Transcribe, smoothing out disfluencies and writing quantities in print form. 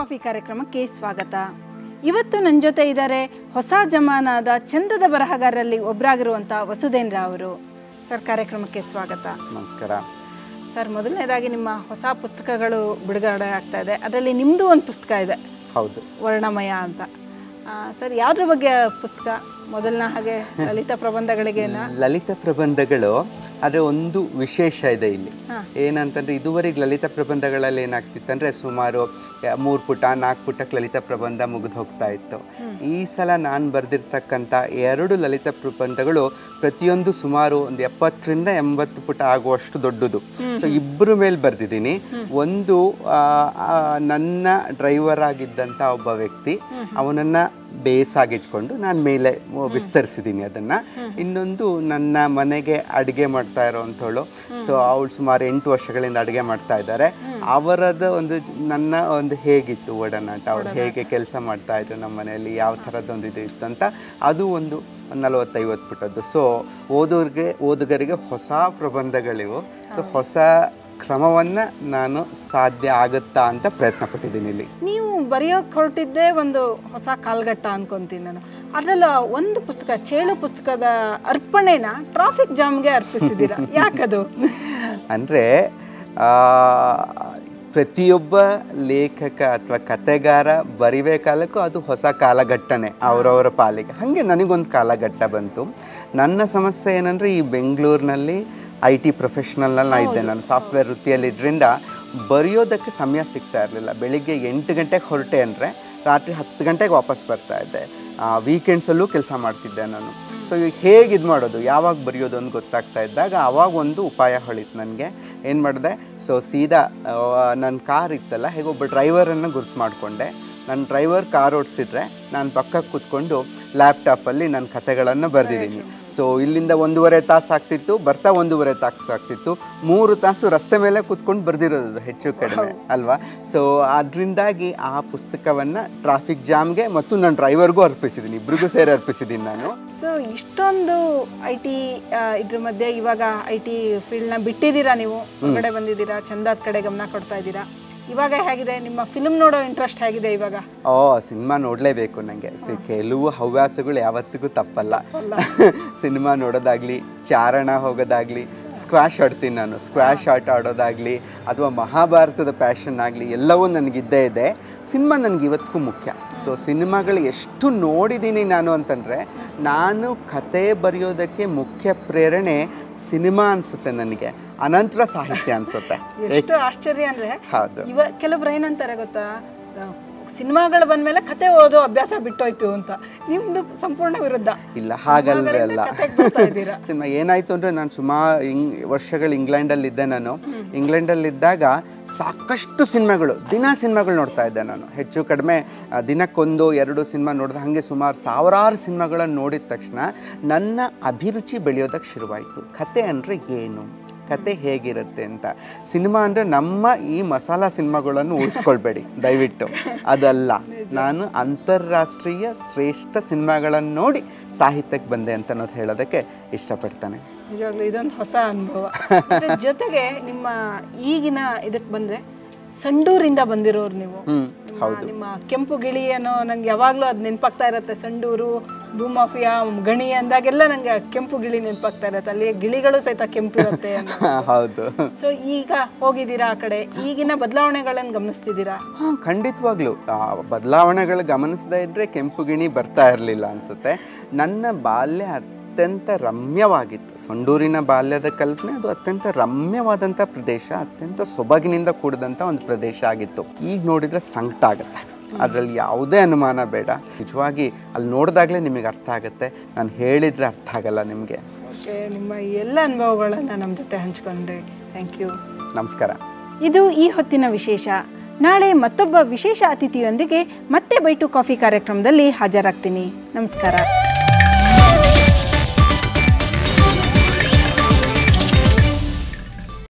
Coffee ಕಾರ್ಯಕ್ರಮಕ್ಕೆ ಸ್ವಾಗತ. ಇವತ್ತು ನನ್ನ ಜೊತೆ ಇದ್ದಾರೆ ಹೊಸ ಜಮಾನಾದ ಚಂದದ ಬರಹಗಾರರಲ್ಲಿ ಒಬ್ಬರಾಗಿರುವಂಥ ವಸುಧೇಂದ್ರ ಅವರು. ಸರ್, ಕಾರ್ಯಕ್ರಮಕ್ಕೆ ಸ್ವಾಗತ. ನಮಸ್ಕಾರ ಸರ್. ಮೊದಲನೇದಾಗಿ ನಿಮ್ಮ ಹೊಸ ಪುಸ್ತಕಗಳು ಬಿಡುಗಡೆ ಆಗ್ತಾ ಇದೆ. ಅದರಲ್ಲಿ ನಿಮ್ಮದು ಒಂದು ಪುಸ್ತಕ ಇದೆ. ಹೌದು, ವರ್ಣಮಯ ಅಂತ. ಸರ್, ಯಾವುದ್ರ ಬಗ್ಗೆ ಪುಸ್ತಕ? ಮೊದಲನ ಹಾಗೆ ಲಲಿತ ಪ್ರಬಂಧಗಳಿಗೇನಾ? ಲಲಿತ ಪ್ರಬಂಧಗಳು, ಆದರೆ ಒಂದು ವಿಶೇಷ ಇದೆ ಇಲ್ಲಿ. ಏನಂತಂದರೆ, ಇದುವರೆಗೆ ಲಲಿತ ಪ್ರಬಂಧಗಳಲ್ಲಿ ಏನಾಗ್ತಿತ್ತಂದರೆ ಸುಮಾರು 3 ಪುಟ 4 ಪುಟಕ್ಕೆ ಲಲಿತ ಪ್ರಬಂಧ ಮುಗಿದು ಹೋಗ್ತಾ ಇತ್ತು. ಈ ಸಲ ನಾನು ಬರೆದಿರ್ತಕ್ಕಂಥ 2 ಲಲಿತ ಪ್ರಬಂಧಗಳು ಪ್ರತಿಯೊಂದು ಸುಮಾರು ಒಂದು 70ರಿಂದ 80 ಪುಟ ಆಗುವಷ್ಟು ದೊಡ್ಡದು. ಸೊ ಇಬ್ಬರ ಮೇಲೆ ಬರೆದಿದ್ದೀನಿ. ಒಂದು ನನ್ನ ಡ್ರೈವರ್ ಆಗಿದ್ದಂಥ ಒಬ್ಬ ವ್ಯಕ್ತಿ, ಅವನನ್ನು ಬೇಸಾಗಿಟ್ಕೊಂಡು ನಾನು ಮೇಲೆ ವಿಸ್ತರಿಸಿದ್ದೀನಿ ಅದನ್ನು. ಇನ್ನೊಂದು ನನ್ನ ಮನೆಗೆ ಅಡುಗೆ ಮಾಡ್ತಾ ಇರೋವಂಥವಳು. ಸೊ ಅವಳು ಸುಮಾರು 8 ವರ್ಷಗಳಿಂದ ಅಡುಗೆ ಮಾಡ್ತಾ ಇದ್ದಾರೆ. ಅವರದ ನನ್ನ ಹೇಗಿತ್ತು ಒಡನಾಟ, ಅವ್ರು ಹೇಗೆ ಕೆಲಸ ಮಾಡ್ತಾ ಇದ್ರು ನಮ್ಮ ಮನೆಯಲ್ಲಿ, ಯಾವ ಥರದ್ದೊಂದು ಇದು ಇತ್ತು ಅಂತ, ಅದು ಒಂದು 40-50 ಪುಟದ್ದು. ಸೊ ಓದುಗರಿಗೆ ಹೊಸ ಪ್ರಬಂಧಗಳಿವು. ಸೊ ಹೊಸ ಕ್ರಮವನ್ನು ನಾನು ಸಾಧ್ಯ ಆಗುತ್ತಾ ಅಂತ ಪ್ರಯತ್ನ ಪಟ್ಟಿದ್ದೀನಿ. ಇಲ್ಲಿ ನೀವು ಬರೆಯೋಕೆ ಹೊರಟಿದ್ದೇ ಒಂದು ಹೊಸ ಕಾಲ್ಘಟ್ಟ ಅನ್ಕೊಂತೀನಿ ನಾನು. ಅದರಲ್ಲ ಒಂದು ಪುಸ್ತಕ, ಚೇಳು ಪುಸ್ತಕದ ಅರ್ಪಣೆನ ಟ್ರಾಫಿಕ್ ಜಾಮ್ಗೆ ಅರ್ಪಿಸಿದ್ದೀರಾ. ಯಾಕದು? ಅಂದರೆ ಪ್ರತಿಯೊಬ್ಬ ಲೇಖಕ ಅಥವಾ ಕಥೆಗಾರ ಬರಿಬೇಕಾಲಕ್ಕೂ ಅದು ಹೊಸ ಕಾಲಘಟ್ಟನೆ ಅವರವರ ಪಾಲಿಗೆ. ಹಾಗೆ ನನಗೊಂದು ಕಾಲಘಟ್ಟ ಬಂತು. ನನ್ನ ಸಮಸ್ಯೆ ಏನಂದರೆ, ಈ ಬೆಂಗಳೂರಿನಲ್ಲಿ IT ಪ್ರೊಫೆಷ್ನಲ್ನಲ್ಲಿ ಇದ್ದೆ ನಾನು, ಸಾಫ್ಟ್ವೇರ್ ವೃತ್ತಿಯಲ್ಲಿದ್ದರಿಂದ ಬರೆಯೋದಕ್ಕೆ ಸಮಯ ಸಿಗ್ತಾ ಇರಲಿಲ್ಲ. ಬೆಳಿಗ್ಗೆ 8 ಗಂಟೆಗೆ ಹೊರಟೆ ಅಂದರೆ ರಾತ್ರಿ 10 ಗಂಟೆಗೆ ವಾಪಸ್ ಬರ್ತಾ ಇದ್ದೆ. ವೀಕೆಂಡ್ಸಲ್ಲೂ ಕೆಲಸ ಮಾಡ್ತಿದ್ದೆ ನಾನು. ಸೊ ಈಗ ಹೇಗೆ ಇದು ಮಾಡೋದು, ಯಾವಾಗ ಬರೆಯೋದು ಅಂತ ಗೊತ್ತಾಗ್ತಾ ಇದ್ದಾಗ ಆವಾಗ ಒಂದು ಉಪಾಯ ಹೊಳಿತು ನನಗೆ. ಏನು ಮಾಡಿದೆ, ಸೊ ಸೀದಾ ನನ್ನ ಕಾರ್ ಇತ್ತಲ್ಲ, ಹೇಗೆ ಒಬ್ಬ ಡ್ರೈವರನ್ನು ಗುರ್ತು ಮಾಡಿಕೊಂಡೆ. ನನ್ನ ಡ್ರೈವರ್ ಕಾರ್ ಓಡಿಸಿದ್ರೆ ನಾನು ಪಕ್ಕಕ್ಕೆ ಕೂತ್ಕೊಂಡು ಲ್ಯಾಪ್ಟಾಪಲ್ಲಿ ನನ್ನ ಕಥೆಗಳನ್ನು ಬರೆದಿದ್ದೀನಿ. ಸೊ ಇಲ್ಲಿಂದ 1.5 ತಾಸು ಆಗ್ತಿತ್ತು, ಬರ್ತಾ 1.5 ತಾಸು ಆಗ್ತಿತ್ತು. 3 ತಾಸು ರಸ್ತೆ ಮೇಲೆ ಕೂತ್ಕೊಂಡು ಬರೆದಿರೋದು ಹೆಚ್ಚು ಕಡಿಮೆ ಅಲ್ವಾ. ಸೊ ಅದರಿಂದಾಗಿ ಆ ಪುಸ್ತಕವನ್ನು ಟ್ರಾಫಿಕ್ ಜಾಮ್ಗೆ ಮತ್ತು ನನ್ನ ಡ್ರೈವರ್ಗೂ ಅರ್ಪಿಸಿದ್ದೀನಿ, ಇಬ್ಬರಿಗೂ ಸೇರಿ ಅರ್ಪಿಸಿದ್ದೀನಿ ನಾನು. ಸೊ ಇಷ್ಟೊಂದು IT ಇದ್ರ ಮಧ್ಯೆ ಇವಾಗ IT ಫೀಲ್ಡ್ನ ಬಿಟ್ಟಿದ್ದೀರಾ, ನೀವು ಹೊರಗಡೆ ಬಂದಿದ್ದೀರಾ, ಚಂದದ ಕಡೆ ಗಮನ ಕೊಡ್ತಾ ಇದ್ದೀರಾ. ಇವಾಗ ಹೇಗಿದೆ ನಿಮ್ಮ ಫಿಲ್ಮ್ ನೋಡೋ ಇಂಟ್ರೆಸ್ಟ್ ಹೇಗಿದೆ ಇವಾಗ? ಸಿನಿಮಾ ನೋಡಲೇಬೇಕು ನನಗೆ. ಕೆಲವು ಹವ್ಯಾಸಗಳು ಯಾವತ್ತಿಗೂ ತಪ್ಪಲ್ಲ. ಸಿನಿಮಾ ನೋಡೋದಾಗಲಿ, ಚಾರಣ ಹೋಗೋದಾಗಲಿ, ಸ್ಕ್ವಾಶ್ ಆಡ್ತೀನಿ ನಾನು, ಸ್ಕ್ವಾಶ್ ಆಟ ಆಡೋದಾಗಲಿ, ಅಥವಾ ಮಹಾಭಾರತದ ಪ್ಯಾಷನ್ ಆಗಲಿ, ಎಲ್ಲವೂ ನನಗಿದ್ದೇ ಇದೆ. ಸಿನಿಮಾ ನನಗೆ ಇವತ್ತಿಗೂ ಮುಖ್ಯ. ಸೊ ಸಿನಿಮಾಗಳು ಎಷ್ಟು ನೋಡಿದ್ದೀನಿ ನಾನು ಅಂತಂದರೆ, ನಾನು ಕತೆ ಬರೆಯೋದಕ್ಕೆ ಮುಖ್ಯ ಪ್ರೇರಣೆ ಸಿನಿಮಾ ಅನಿಸುತ್ತೆ ನನಗೆ, ಅನಂತರ ಸಾಹಿತ್ಯ ಅನಿಸುತ್ತೆ. ಎಷ್ಟು ಆಶ್ಚರ್ಯ ಅಂದರೆ, ಹೌದು, ಕೆಲವ್ರು ಏನಂತಾರೆ ಗೊತ್ತಾ, ಸಿನಿಮಾಗಳು ಬಂದಮೇಲೆ ಕತೆ ಓದೋ ಅಭ್ಯಾಸ ಬಿಟ್ಟೋಯ್ತು ಅಂತ. ನಿಮ್ದು ಸಂಪೂರ್ಣ ವಿರುದ್ಧ. ಇಲ್ಲ, ಹಾಗಲ್ವೇ ಅಲ್ಲ. ಸಿನಿಮಾ ಏನಾಯಿತು ಅಂದರೆ, ನಾನು ಸುಮಾರು ವರ್ಷಗಳು ಇಂಗ್ಲೆಂಡಲ್ಲಿದ್ದೆ. ನಾನು ಇಂಗ್ಲೆಂಡಲ್ಲಿದ್ದಾಗ ಸಾಕಷ್ಟು ಸಿನಿಮಾಗಳು, ಸಿನಿಮಾಗಳು ನೋಡ್ತಾ ಇದ್ದೆ ನಾನು. ಹೆಚ್ಚು ಕಡಿಮೆ ದಿನಕ್ಕೊಂದು 2 ಸಿನಿಮಾ ನೋಡಿದೆ. ಹಾಗೆ ಸುಮಾರು ಸಾವಿರಾರು ಸಿನಿಮಾಗಳನ್ನು ನೋಡಿದ ತಕ್ಷಣ ನನ್ನ ಅಭಿರುಚಿ ಬೆಳೆಯೋದಕ್ಕೆ ಶುರುವಾಯಿತು. ಕತೆ ಅಂದರೆ ಏನು, ಕತೆ ಹೇಗಿರುತ್ತೆ ಅಂತ. ಸಿನಿಮಾ ಅಂದರೆ ನಮ್ಮ ಈ ಮಸಾಲಾ ಸಿನಿಮಾಗಳನ್ನು ಉಳಿಸ್ಕೊಳ್ಬೇಡಿ ದಯವಿಟ್ಟು, ಅದಲ್ಲ. ನಾನು ಅಂತಾರಾಷ್ಟ್ರೀಯ ಶ್ರೇಷ್ಠ ಸಿನಿಮಾಗಳನ್ನು ನೋಡಿ ಸಾಹಿತ್ಯಕ್ಕೆ ಬಂದೆ ಅಂತ ಅನ್ನೋದು ಹೇಳೋದಕ್ಕೆ ಇಷ್ಟಪಡ್ತಾನೆ. ನಿಜವಾಗ್ಲೂ ಇದೊಂದು ಹೊಸ ಅನುಭವ. ಜೊತೆಗೆ ನಿಮ್ಮ ಈಗಿನ ಇದಕ್ಕೆ ಬಂದರೆ, ಸಂಡೂರಿಂದ ಬಂದಿರೋರು ನೀವು. ಹೌದು. ನಿಮ್ಮ ಕೆಂಪು ಗಿಳಿ ಅನ್ನೋ ನಂಗೆ ಯಾವಾಗಲೂ ಅದು ನೆನಪಾಗ್ತಾ ಇರುತ್ತೆ. ಸಂಡೂರು, ಭೂಮಾಫಿಯಾ, ಗಣಿ ಅಂದಾಗೆಲ್ಲ ನಂಗೆ ಕೆಂಪು ಗಿಳಿ ನೆನಪಾಗ್ತಾ ಇರುತ್ತೆ. ಅಲ್ಲಿ ಗಿಳಿಗಳು ಸಹಿತ ಕೆಂಪು ಇರುತ್ತೆ. ಹೌದು. ಸೊ ಈಗ ಹೋಗಿದ್ದೀರಾ ಆ ಕಡೆ, ಈಗಿನ ಬದಲಾವಣೆಗಳನ್ನು ಗಮನಿಸ್ತಿದ್ದೀರಾ? ಖಂಡಿತವಾಗ್ಲೂ ಬದಲಾವಣೆಗಳು ಗಮನಿಸದೇ ಇದ್ದರೆ ಕೆಂಪು ಗಿಣಿ ಬರ್ತಾ ಇರಲಿಲ್ಲ ಅನಿಸುತ್ತೆ. ನನ್ನ ಬಾಲ್ಯ ಅತ್ಯಂತ ರಮ್ಯವಾಗಿತ್ತು. ಸಂಡೂರಿನ ಬಾಲ್ಯದ ಕಲ್ಪನೆ ಅದು ಅತ್ಯಂತ ರಮ್ಯವಾದಂಥ ಪ್ರದೇಶ, ಅತ್ಯಂತ ಸೊಬಗಿನಿಂದ ಕೂಡಿದಂಥ ಒಂದು ಪ್ರದೇಶ ಆಗಿತ್ತು. ಈಗ ನೋಡಿದರೆ ಸಂಕಟ ಆಗುತ್ತೆ, ಅದರಲ್ಲಿ ಯಾವುದೇ ಅನುಮಾನ ಬೇಡ. ನಿಜವಾಗಿ ಅಲ್ಲಿ ನೋಡಿದಾಗಲೇ ನಿಮಗೆ ಅರ್ಥ ಆಗುತ್ತೆ, ನಾನು ಹೇಳಿದರೆ ಅರ್ಥ ಆಗಲ್ಲ ನಿಮಗೆ. ಓಕೆ, ನಿಮ್ಮ ಎಲ್ಲ ಅನುಭವಗಳನ್ನು ನಮ್ಮ ಜೊತೆ ಹಂಚ್ಕೊಂಡ್ರಿ. Thank you. ನಮಸ್ಕಾರ. ಇದು ಈ ಹೊತ್ತಿನ ವಿಶೇಷ. ನಾಳೆ ಮತ್ತೊಬ್ಬ ವಿಶೇಷ ಅತಿಥಿಯೊಂದಿಗೆ ಮತ್ತೆ ಬೈಟು ಕಾಫಿ ಕಾರ್ಯಕ್ರಮದಲ್ಲಿ ಹಾಜರಾಗ್ತೀನಿ. ನಮಸ್ಕಾರ.